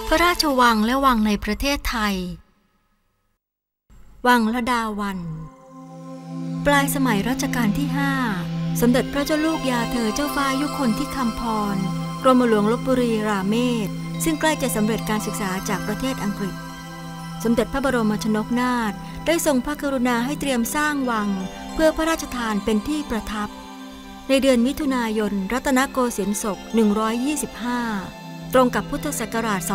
พระราชวังและวังในประเทศไทยวังละดาวันปลายสมัยรัชกาลที่5สมเด็จพระเจ้าลูกยาเธอเจ้าฟ้ายุคนที่คำพรกรมหลวงลพบุรีราเมศซึ่งใกล้จะสำเร็จการศึกษาจากประเทศอังกฤษสมเด็จพระบรมชนกนาถได้ทรงพระกรุณาให้เตรียมสร้างวังเพื่อพระราชทานเป็นที่ประทับในเดือนมิถุนายนรัตนโกสินทร์ศก125ตรงกับพุทธศักราช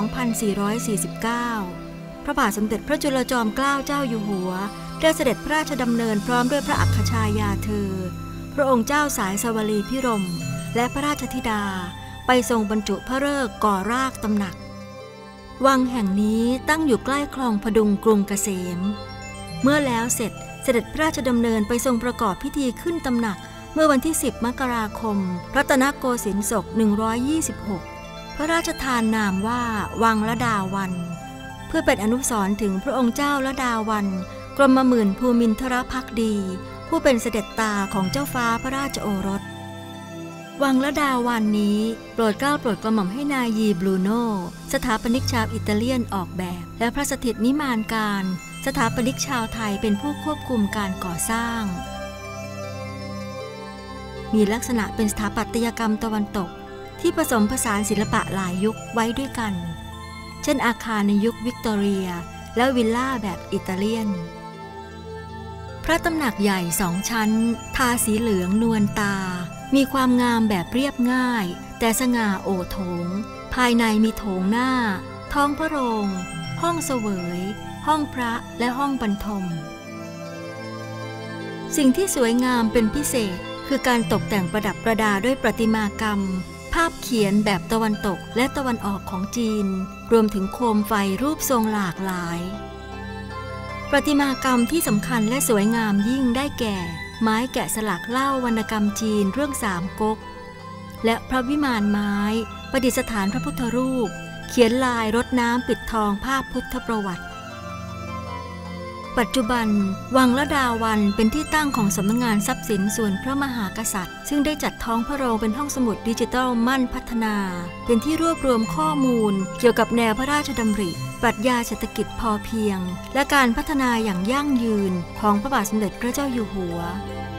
2449 พระบาทสมเด็จพระจุลจอมเกล้าเจ้าอยู่หัวได้เสด็จพระราชดำเนินพร้อมด้วยพระอัคคชายาเธอพระองค์เจ้าสายสวลีพิรมและพระราชธิดาไปทรงบรรจุพระฤกษ์ก่อรากตำหนักวังแห่งนี้ตั้งอยู่ใกล้คลองพดุงกรุงเกษมเมื่อแล้วเสร็จเสด็จพระราชดำเนินไปทรงประกอบพิธีขึ้นตำหนักเมื่อวันที่10 มกราคมรัตนโกสินทร์ศก126พระราชทานนามว่าวังละดาวันเพื่อเป็นอนุสรณ์ถึงพระองค์เจ้าละดาวันกรมหมื่นภูมินทรภักดีผู้เป็นเสด็จตาของเจ้าฟ้าพระราชโอรสวังละดาวันนี้โปรดเกล้าโปรดกระหม่อมให้นายยีบลูโนสถาปนิกชาวอิตาเลียนออกแบบและพระสถิตนิมานการสถาปนิกชาวไทยเป็นผู้ควบคุมการก่อสร้างมีลักษณะเป็นสถาปัตยกรรมตะวันตกที่ผสมผสานศิลปะหลายยุคไว้ด้วยกันเช่นอาคารในยุควิกตอเรียและวิลล่าแบบอิตาเลียนพระตำหนักใหญ่2 ชั้นทาสีเหลืองนวลตามีความงามแบบเรียบง่ายแต่สง่าโอโถงภายในมีโถงหน้าท้องพระโรงห้องเสวยห้องพระและห้องบรรทมสิ่งที่สวยงามเป็นพิเศษคือการตกแต่งประดับประดาด้วยประติมากรรมภาพเขียนแบบตะวันตกและตะวันออกของจีนรวมถึงโคมไฟรูปทรงหลากหลายประติมากรรมที่สำคัญและสวยงามยิ่งได้แก่ไม้แกะสลักเล่าวรรณกรรมจีนเรื่องสามก๊กและพระวิมานไม้ประดิษฐานพระพุทธรูปเขียนลายรดน้ำปิดทองภาพพุทธประวัติปัจจุบันวังละดาวันเป็นที่ตั้งของสำนักงานทรัพย์สินส่วนพระมหากษัตริย์ซึ่งได้จัดท้องพระโรงเป็นห้องสมุดดิจิทัลมั่นพัฒนาเป็นที่รวบรวมข้อมูลเกี่ยวกับแนวพระราชดำริปรัชญาเศรษฐกิจพอเพียงและการพัฒนาอย่างยั่งยืนของพระบาทสมเด็จพระเจ้าอยู่หัว